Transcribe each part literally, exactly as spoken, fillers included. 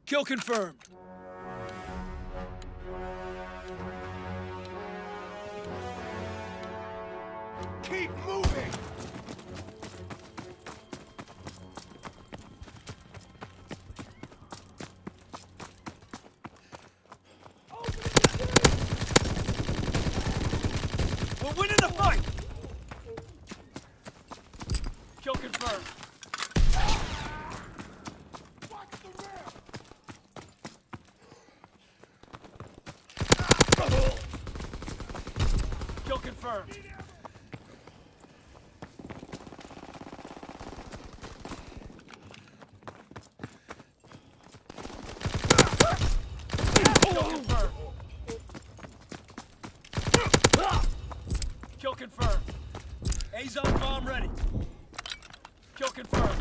Kill confirmed. Keep moving! We're winning the fight! Kill confirmed. Watch the rear! Kill confirmed. Kill confirmed. A-zone bomb ready. Kill confirmed.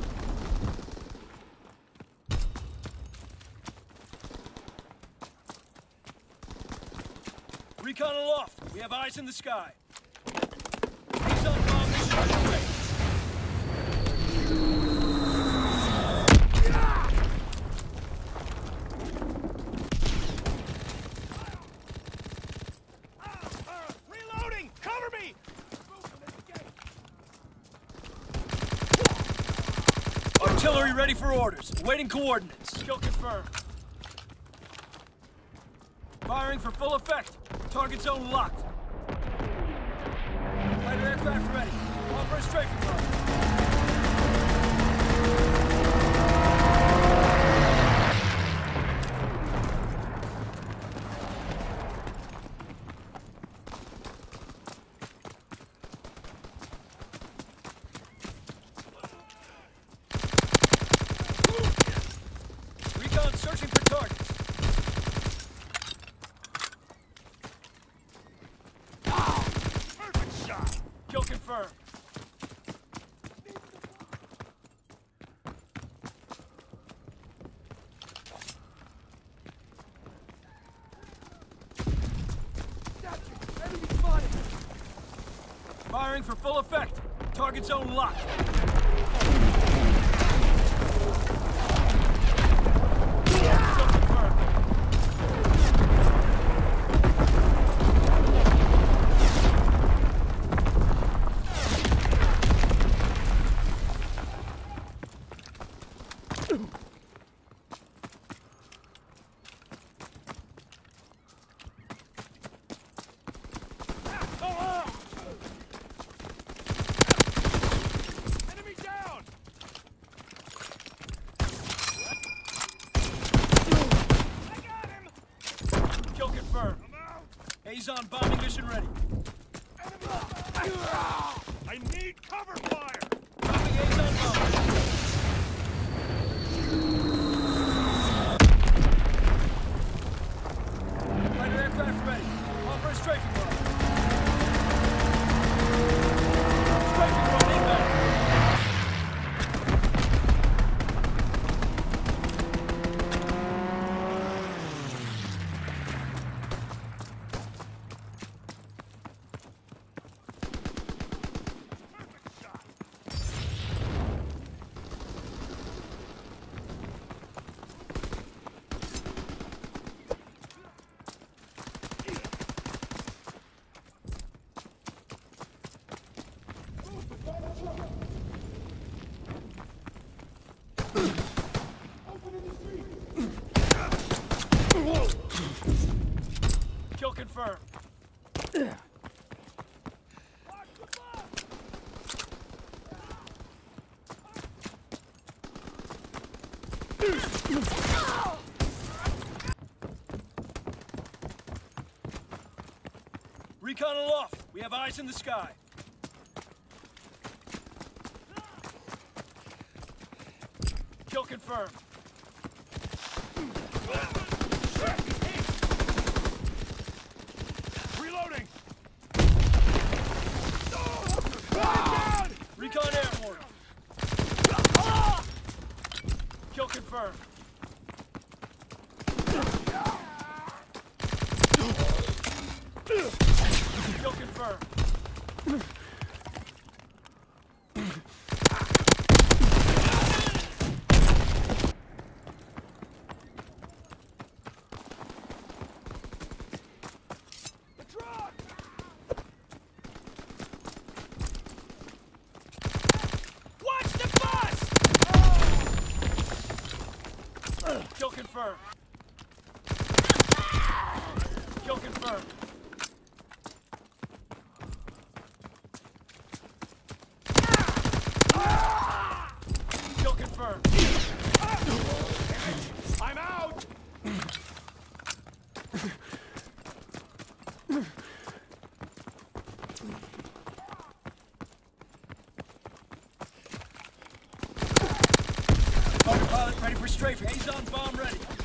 Recon aloft. We have eyes in the sky. A-zone bomb mission underway. Reloading! Cover me! Artillery ready for orders. Awaiting coordinates. Kill confirmed. Firing for full effect. Target zone locked. Fighter aircraft ready. On for a strafing run. Recon searching for targets. Perfect shot! Kill confirmed. Enemy spotted! Firing for full effect. Target zone locked. Kill confirmed. Enemy down! I got him! Kill confirmed. I'm out! A-zone bombing mission ready. Enemy! I need cover fire! Dropping A-zone bomb. Fighter aircraft ready. On for a strafing run. Strafing run inbound. Perfect shot! Kill confirmed. Watch the bus! Recon aloft. We have eyes in the sky. Kill confirmed. Reloading! Recon airborne. Kill confirmed. Kill confirmed. strafing. Azon bomb ready.